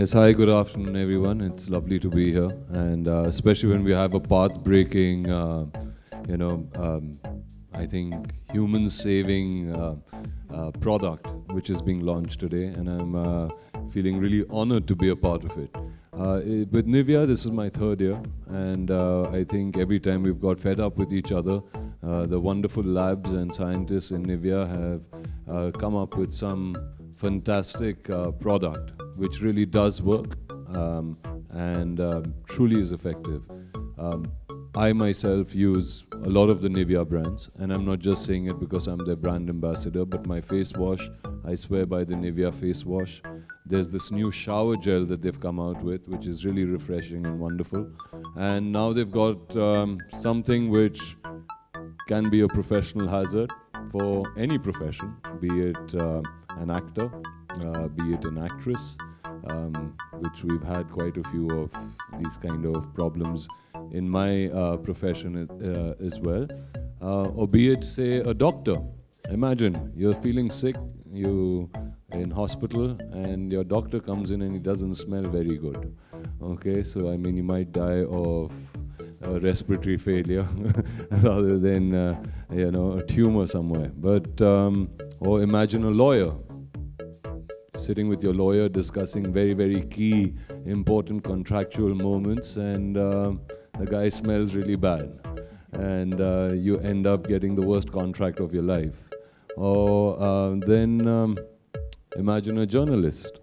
Yes, hi, good afternoon, everyone. It's lovely to be here, and especially when we have a path-breaking, you know, I think human-saving product which is being launched today, and I'm feeling really honored to be a part of it. With Nivea, this is my third year, and I think every time we've got fed up with each other, the wonderful labs and scientists in Nivea have come up with some fantastic product which really does work and truly is effective. I myself use a lot of the Nivea brands, and I'm not just saying it because I'm their brand ambassador, but my face wash, I swear by the Nivea face wash. There's this new shower gel that they've come out with, which is really refreshing and wonderful. And now they've got something which can be a professional hazard for any profession, be it an actor, be it an actress, which we've had quite a few of these kind of problems in my profession as well, or be it, say, a doctor. Imagine you're feeling sick, you in hospital, and your doctor comes in and he doesn't smell very good. Okay, so I mean, you might die of respiratory failure rather than you know, a tumor somewhere. But or imagine a lawyer sitting with your lawyer discussing very, very key, important contractual moments, and the guy smells really bad, and you end up getting the worst contract of your life. Or then imagine a journalist.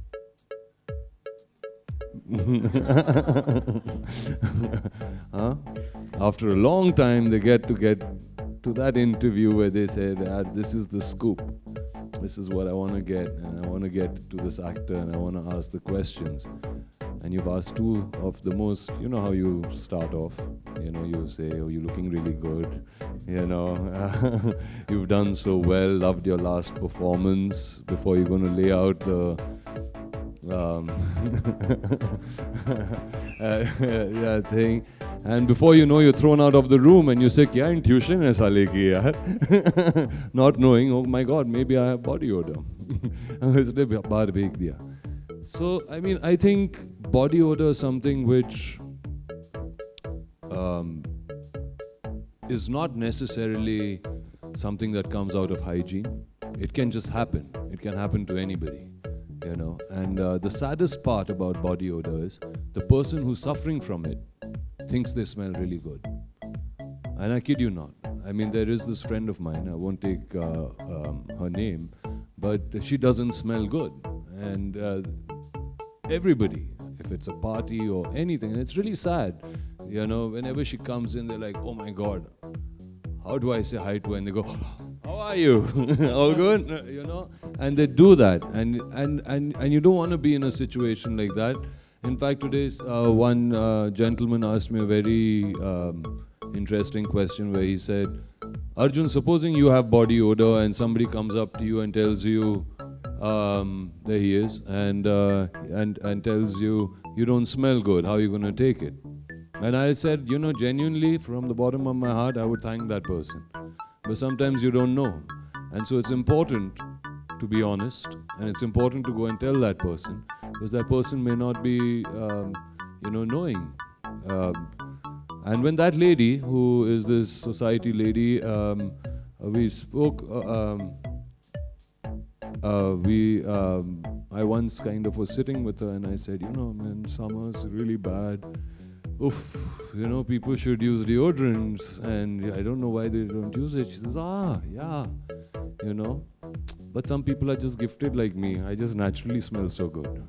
Huh? After a long time, they get to that interview where they said, this is the scoop. This is what I want to get, and I want to get to this actor, and I want to ask the questions. And you've asked two of the most, you know how you start off, you know, you say, oh, you're looking really good, you know, you've done so well, loved your last performance, before you're going to lay out the thing, and before you know, you're thrown out of the room, and you say, "Kya intuition hai sale ki yaar?" Not knowing, oh my God, maybe I have body odor. So, I mean, I think body odor is something which is not necessarily something that comes out of hygiene. It can just happen. It can happen to anybody. You know, and the saddest part about body odor is the person who's suffering from it thinks they smell really good. And I kid you not. I mean, there is this friend of mine, I won't take her name, but she doesn't smell good. And everybody, if it's a party or anything, and it's really sad, you know, whenever she comes in, they're like, oh my God, how do I say hi to her? And they go, how are you? All good? You know? And they do that. And you don't want to be in a situation like that. In fact, today, one gentleman asked me a very interesting question where he said, Arjun, supposing you have body odor and somebody comes up to you and tells you, there he is, and tells you, you don't smell good, how are you going to take it? And I said, you know, genuinely, from the bottom of my heart, I would thank that person. But sometimes you don't know. And so it's important to be honest, and it's important to go and tell that person, because that person may not be, you know, knowing. And when that lady, who is this society lady, we spoke, I once kind of was sitting with her and I said, you know, man, summer's really bad. Oof, you know, people should use deodorants, and I don't know why they don't use it. She says, yeah, you know. But some people are just gifted like me. I just naturally smell so good.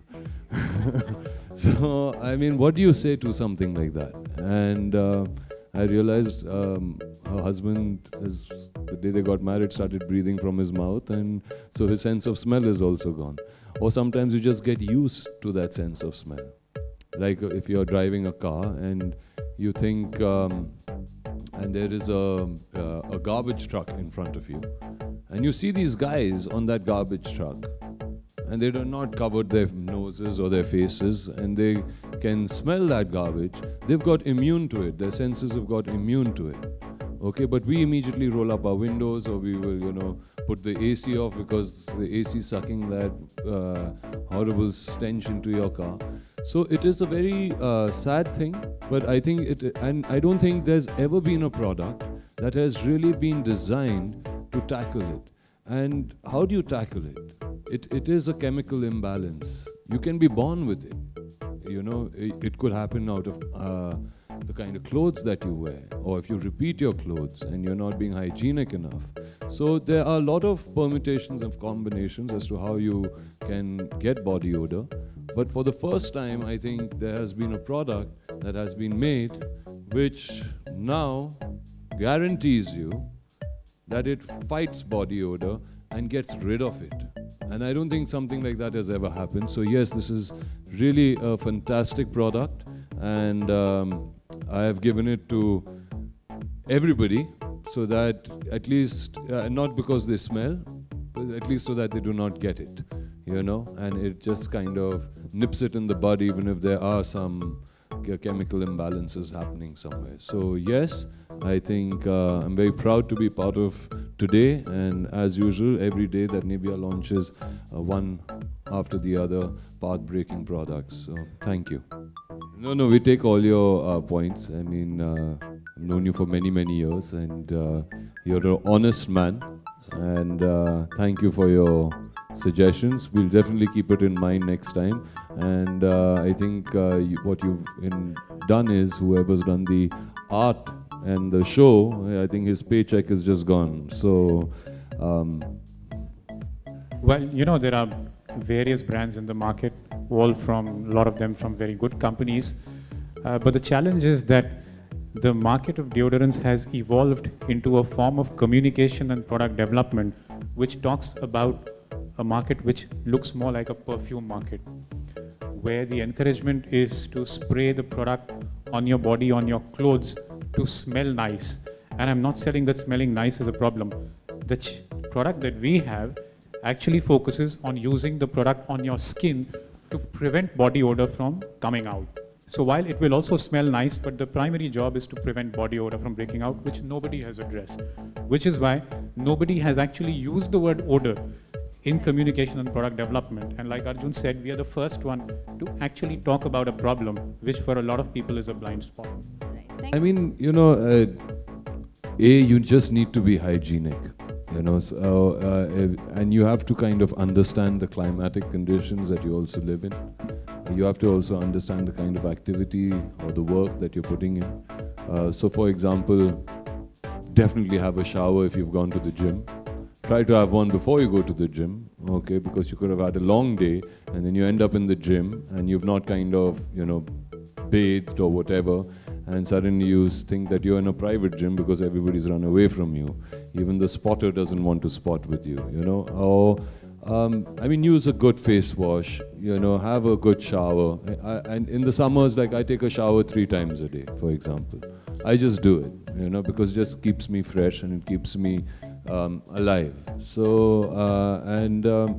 So, I mean, what do you say to something like that? And I realized her husband, the day they got married, started breathing from his mouth, and so his sense of smell is also gone. Or sometimes you just get used to that sense of smell. Like if you're driving a car and you think, and there is a garbage truck in front of you, and you see these guys on that garbage truck, and they do not cover their noses or their faces, and they can smell that garbage. They've got immune to it. Their senses have got immune to it. Okay, but we immediately roll up our windows, or we will, put the AC off because the AC sucking that horrible stench into your car. So it is a very sad thing, but I think and I don't think there's ever been a product that has really been designed to tackle it. And how do you tackle it? It is a chemical imbalance. You can be born with it. It could happen out of the kind of clothes that you wear, or if you repeat your clothes and you're not being hygienic enough. So there are a lot of permutations and combinations as to how you can get body odor. But for the first time, I think there has been a product that has been made which now guarantees you that it fights body odor and gets rid of it. And I don't think something like that has ever happened. So yes, this is really a fantastic product, and I have given it to everybody so that at least, not because they smell, but at least so that they do not get it, and it just kind of nips it in the bud even if there are some chemical imbalances happening somewhere. So yes, I think I'm very proud to be part of today, and as usual, every day that Nivea launches one after the other path-breaking products. So thank you. No, we take all your points. I mean, I've known you for many, many years, and you're an honest man, and thank you for your suggestions. We'll definitely keep it in mind next time. And I think what you've done is, whoever's done the art and the show, I think his paycheck is just gone. So, well, there are various brands in the market, a lot of them from very good companies. But the challenge is that the market of deodorants has evolved into a form of communication and product development, which talks about a market which looks more like a perfume market, where the encouragement is to spray the product on your body, on your clothes, to smell nice. And I'm not saying that smelling nice is a problem. The product that we have actually focuses on using the product on your skin to prevent body odor from coming out. So while it will also smell nice, but the primary job is to prevent body odor from breaking out, which nobody has addressed, which is why nobody has actually used the word odor in communication and product development. And like Arjun said, we are the first one to actually talk about a problem, which for a lot of people is a blind spot. I mean, you just need to be hygienic, and you have to kind of understand the climatic conditions that you also live in. You have to also understand the kind of activity or the work that you're putting in. So for example, definitely have a shower if you've gone to the gym. Try to have one before you go to the gym, okay, because you could have had a long day and then you end up in the gym and you've not kind of, bathed or whatever, and suddenly you think that you're in a private gym because everybody's run away from you. Even the spotter doesn't want to spot with you, Or, use a good face wash, have a good shower. And in the summers, like I take a shower 3 times a day, for example. I just do it, because it just keeps me fresh and it keeps me alive. So, and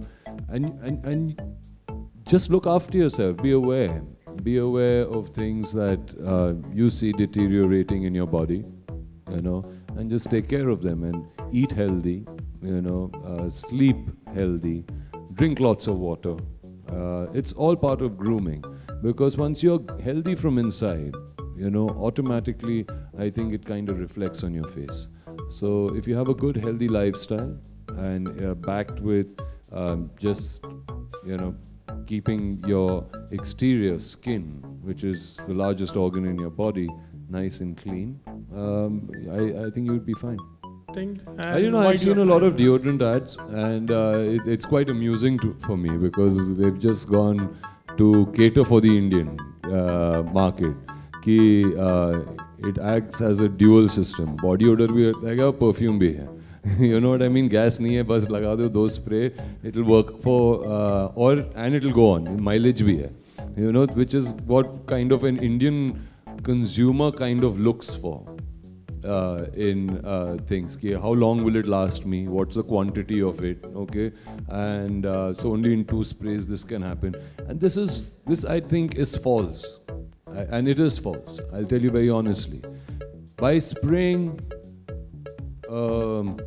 just look after yourself, be aware. Be aware of things that you see deteriorating in your body, and just take care of them and eat healthy, sleep healthy, drink lots of water. It's all part of grooming, because once you're healthy from inside, automatically I think it kind of reflects on your face. So if you have a good healthy lifestyle and backed with just, keeping your exterior skin, which is the largest organ in your body, nice and clean, I think you would be fine. I've seen a lot of deodorant ads, and it's quite amusing for me, because they've just gone to cater for the Indian market. It acts as a dual system. Body odor bhi hai, perfume bhi hai. You know what I mean? Gas nahi hai, bas laga do 2 spray. It'll work for, and it'll go on. Mileage bhi hai. Which is what kind of an Indian consumer kind of looks for in things. How long will it last me? What's the quantity of it? Okay, and so only in 2 sprays this can happen. And this I think is false, and it is false. I'll tell you very honestly. By spraying um,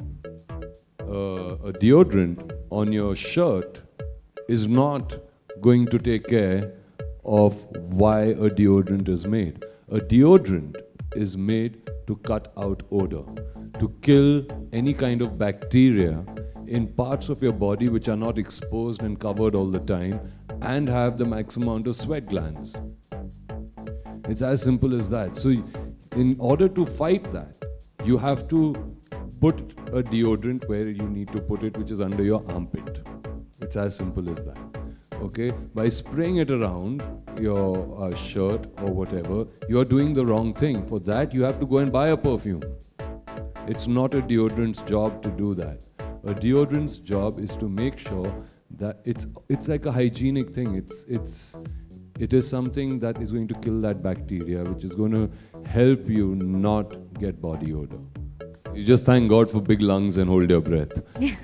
a deodorant on your shirt is not going to take care of why a deodorant is made. A deodorant is made to cut out odor, to kill any kind of bacteria in parts of your body which are not exposed and covered all the time and have the maximum amount of sweat glands. It's as simple as that. So in order to fight that, you have to put a deodorant where you need to put it, which is under your armpit. It's as simple as that. Okay? By spraying it around your shirt or whatever, you are doing the wrong thing. For that, you have to go and buy a perfume. It's not a deodorant's job to do that. A deodorant's job is to make sure that it's like a hygienic thing. It is something that is going to kill that bacteria, which is going to help you not get body odor. You just thank God for big lungs and hold your breath.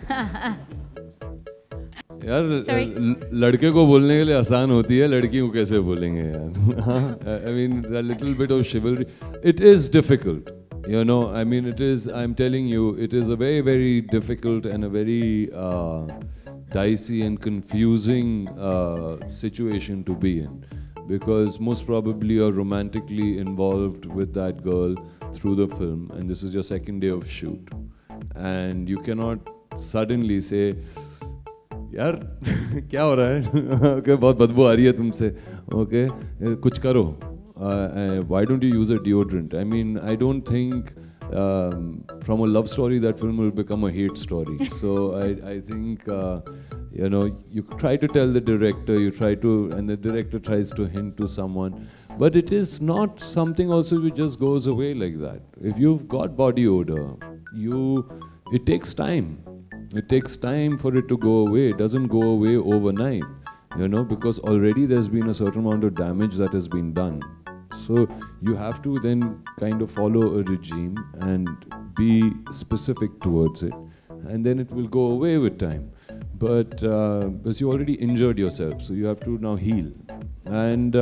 यार लड़के को बोलने के लिए आसान होती है, लड़की को कैसे बोलेंगे यार? I mean, a little bit of chivalry. It is difficult, you know. I mean, it is. I'm telling you, it is a very, very difficult and a very dicey and confusing situation to be in, because most probably you're romantically involved with that girl through the film, and this is your second day of shoot, and you cannot suddenly say, यार क्या हो रहा है? Okay, बहुत बदबू आ रही है तुमसे. Okay, कुछ करो. Why don't you use a deodorant? I mean, I don't think from a love story that film will become a hate story. So I think you know, you try to tell the director, and the director tries to hint to someone, but it is not something also which just goes away like that. If you've got body odor, it takes time. It takes time for it to go away. It doesn't go away overnight, you know, because already there's been a certain amount of damage that has been done. So you have to then kind of follow a regime and be specific towards it, and then it will go away with time. But because you already injured yourself, so you have to now heal. And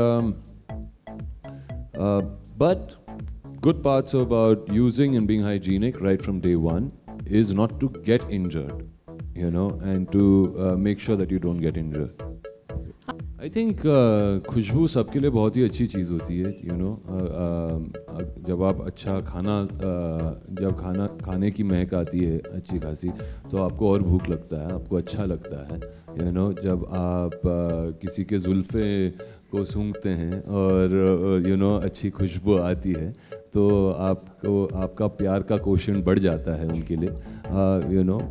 but good parts about using and being hygienic right from day one is not to get injured, you know, and to make sure that you don't get injured. I think खुशबू सबके लिए बहुत ही अच्छी चीज़ होती है, you know. जब आप अच्छा जब खाने की महक आती है अच्छी खासी, तो आपको और भूख लगता है, आपको अच्छा लगता है, you know. जब आप किसी के जुल्फ़े को सूंघते हैं और you know अच्छी खुशबू आती है, तो आपका प्यार का कोशेंट बढ़ जाता है उनके लिए, you know.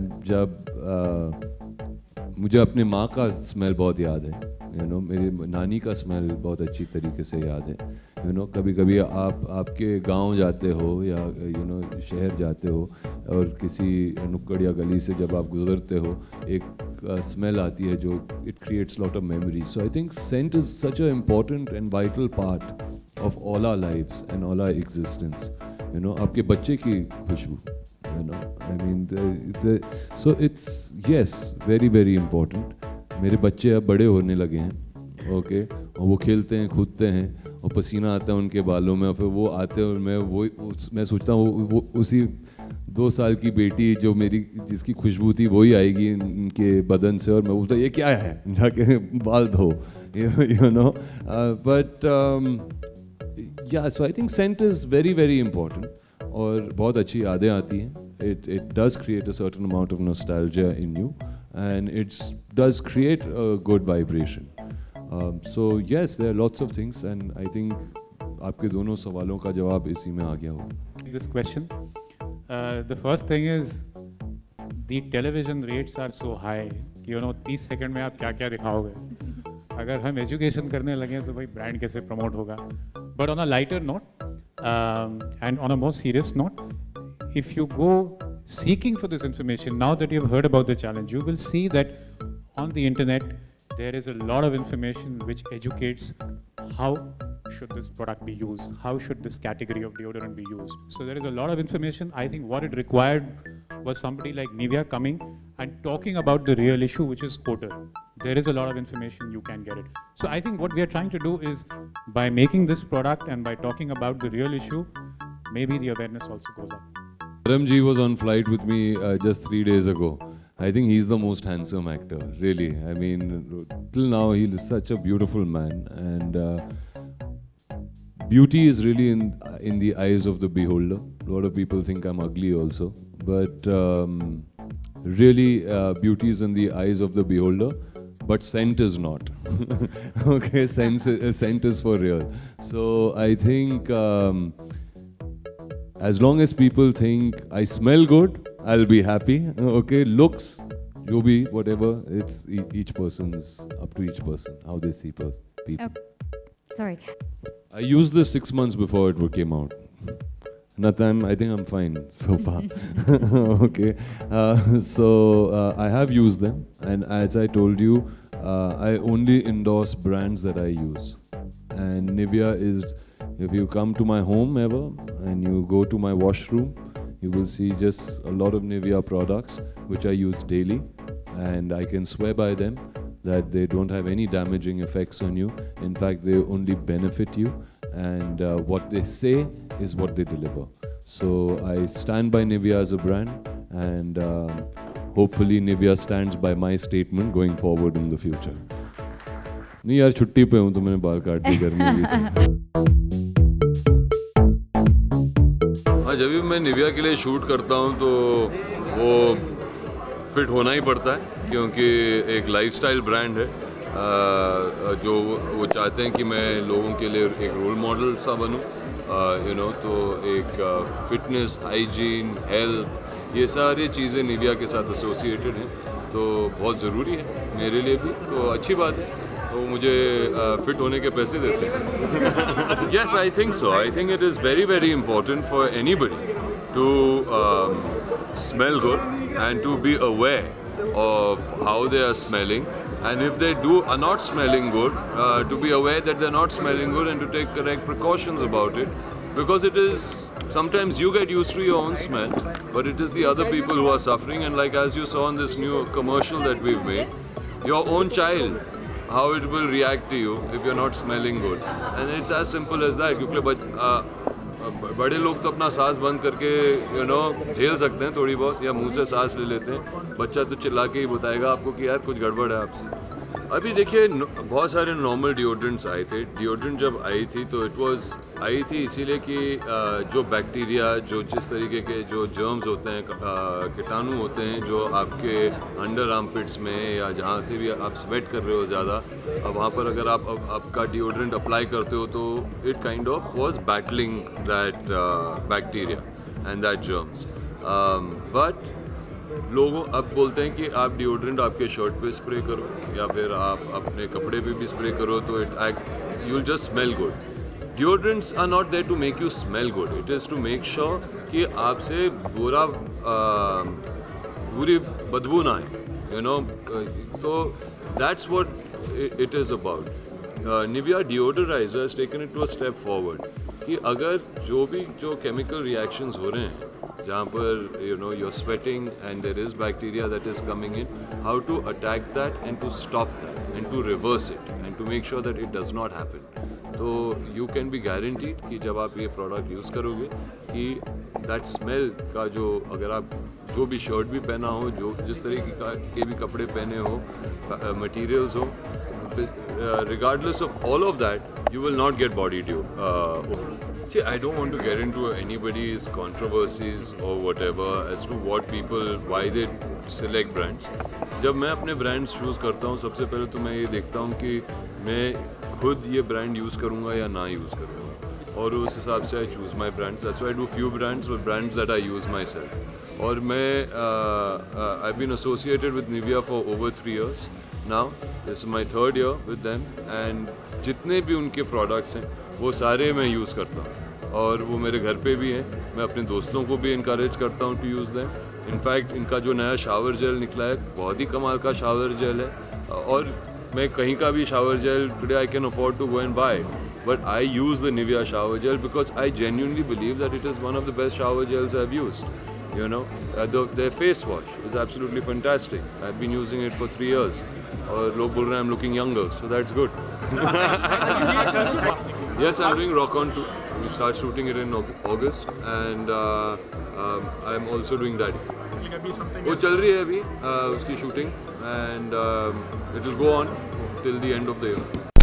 जब मुझे अपने माँ का स्मेल बहुत याद है, you know, मेरी नानी का स्मेल बहुत अच्छी तरीके से याद है, you know. कभी कभी आपके गांव जाते हो या you know शहर जाते हो और किसी नुक्कड़ या गली से जब आप गुजरते हो, एक स्मेल आती है जो it creates lot of memories. So I think scent is such an important and vital part of all our lives and all our existence, you know. आपके बच्चे की खुशबू, you know, I mean so it's yes very very important. मेरे बच्चे अब बड़े होने लगे हैं, ओके, और वो खेलते हैं, कूदते हैं, और पसीना आता है उनके बालों में, और फिर वो आते हैं और मैं सोचता हूँ वो उसी 2 साल की बेटी जो मेरी जिसकी खुशबू थी वही आएगी इनके बदन से, और मैं बोलता ये क्या है, जाके बाल धो, you know. But yeah, so I think scent is very very important, और बहुत अच्छी यादें आती हैं. It does create a certain amount of nostalgia in you, and it does create a good vibration. So yes, there are lots of things, and I think आपके दोनों सवालों का जवाब इसी में आ गया हो. This question, the first thing is the television rates are so high, you know, 30 second में आप क्या क्या दिखाओगे. अगर हम एजुकेशन करने लगे तो भाई ब्रांड कैसे प्रमोट होगा. But on a lighter note and on a more serious note, if you go seeking for this information, now that you've heard about the challenge, you will see that on the internet there is a lot of information which educates how should this product be used, how should this category of deodorant be used. So there is a lot of information. I think what it required was somebody like Nivea coming and talking about the real issue, which is odor. There is a lot of information, you can get it. So I think what we are trying to do is, by making this product and by talking about the real issue, maybe the awareness also goes up. Dharamji was on flight with me just 3 days ago. I think he's the most handsome actor, really. I mean, till now he is such a beautiful man, and beauty is really in the eyes of the beholder. A lot of people think I'm ugly also, but really beauty is in the eyes of the beholder. But scent is not. Okay, scent is for real. So I think as long as people think I smell good, I'll be happy. Okay, looks, jo bhi, whatever. It's each person's up to each person how they see people. Sorry. I used this 6 months before it came out. Nothing. I think I'm fine so far. Okay. So I have used them, and as I told you, I only endorse brands that I use. And Nivea is, if you come to my home ever and you go to my washroom, you will see just a lot of Nivea products which I use daily, and I can swear by them that they don't have any damaging effects on you. In fact, they only benefit you, and what they say is what they deliver. So I stand by Nivea as a brand, and hopefully Nivea stands by my statement going forward in the future. नहीं यार, छुट्टी पे हूँ तो मैंने बाल काट दी, गर्मी भी थी। हाँ, जब भी मैं निविया के लिए शूट करता हूँ तो वो फिट होना ही पड़ता है, क्योंकि एक लाइफस्टाइल ब्रांड है जो वो चाहते हैं कि मैं लोगों के लिए एक रोल मॉडल सा बनूं, तो एक फिटनेस, हाइजीन, हेल्थ, ये सारी चीज़ें निविया के साथ एसोसिएटेड हैं, तो बहुत ज़रूरी है मेरे लिए भी, तो अच्छी बात है। तो मुझे फिट होने के पैसे देते हैं। Yes, I think so. I think it is very, very important for anybody to smell good and to be aware of how they are smelling. And if they are not smelling good, to be aware that they're not smelling good and to take correct precautions about it. Because it is, sometimes you get used to your own smell, but it is the other people who are suffering. And like as you saw in this new commercial that we've made, your own child, how it will react to you if you're not smelling good. And it's as simple as that. क्योंकि बड़े लोग तो अपना सांस बंद करके झेल सकते हैं थोड़ी बहुत, या मुंह से सांस ले लेते हैं। बच्चा तो चिल्ला के ही बताएगा आपको कि यार कुछ गड़बड़ है आपसे। अभी देखिए, बहुत सारे नॉर्मल डिओड्रेंट्स आए थे। डिओड्रेंट जब आई थी तो आई थी इसीलिए कि जो बैक्टीरिया, जो जिस तरीके के जो जर्म्स होते हैं, कीटाणु होते हैं जो आपके अंडर आर्मपिट्स में या जहाँ से भी आप स्वेट कर रहे हो ज़्यादा, वहाँ पर अगर आप आपका डिओड्रेंट अप्लाई करते हो तो it kind of was battling that bacteria and that germs. But लोगों अब बोलते हैं कि आप डिओड्रेंट आपके शर्ट पे स्प्रे करो या फिर आप अपने कपड़े पे भी स्प्रे करो तो you will just smell good. Deodorants are not there to make you smell good, it is to make sure कि आपसे बुरी बदबू ना आए, तो that's what it is about. Nivea deodoriser has taken it to a step forward कि अगर जो केमिकल रिएक्शंस हो रहे हैं जहाँ पर you're sweating and there is bacteria that is coming in, how to attack that and to stop that and to reverse it and to make sure that it does not happen. तो you can be guaranteed कि जब आप ये product use करोगे कि that smell का अगर आप जो भी शर्ट भी पहना हो, जो जिस तरीके के भी कपड़े पहने हो, materials हो, regardless of all of that, you will not get body dew. See, I don't want to get into anybody's controversies or whatever as to why they select brands. जब मैं अपने brands choose करता हूँ, सबसे पहले तो मैं ये देखता हूँ कि मैं खुद ये brand use करूँगा या ना use करूँगा, और उस हिसाब से I choose my brands. That's why I do few brands or brands that I use myself. और मैं I've been associated with Nivea for over 3 years now. This is my 3rd year with them, and जितने भी उनके products हैं वो सारे मैं use करता हूँ, और वो मेरे घर पे भी हैं। मैं अपने दोस्तों को भी इनकरेज करता हूँ टू यूज़ दैम। इनफैक्ट इनका जो नया शावर जेल निकला है, बहुत ही कमाल का शावर जेल है, और मैं कहीं का भी shower gel today I can afford to go and buy, but I use the Nivea shower gel because I genuinely believe that it is one of the best shower gels I have used. their face wash is absolutely fantastic. I've been using it for 3 years. और लोग बोल रहे हैं I'm looking younger, so that's good. Yes, I'm doing Rock On too. We start shooting it in August, and I'm also doing Daddy. वो चल रही है अभी उसकी shooting, and it will go on till the end of the year.